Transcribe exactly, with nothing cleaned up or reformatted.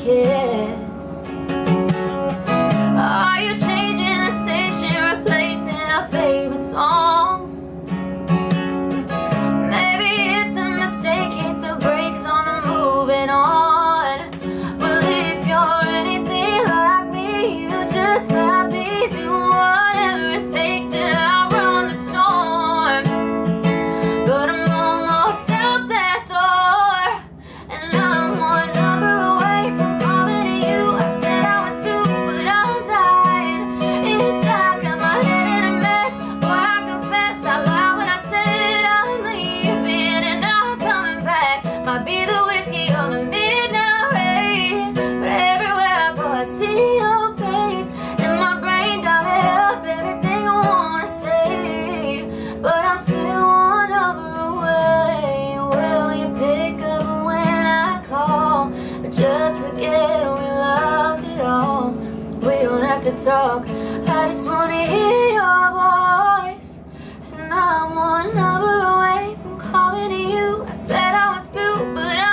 kiss. Are you changing the station, replacing our favorite songs? Maybe it's a mistake, hit the brakes on the moving on. Well, if you're anything like me, you just might be doing whatever it takes to outrun the storm. But I'm almost out that door, and I'm one number away from calling to you. I said I was through, but I'm dying inside, got my head in a mess. Boy, I confess I lied when I said I'm leaving and not coming back. Might be the whiskey or the midnight rain, but everywhere I go I see your face, and my brain dialed up everything I wanna say. But I'm still one number away. Will you pick up when I call? Or just forget we loved it all? We don't have to talk, I just wanna hear your voice. And I'm one number away from calling to you. I said I was through, but I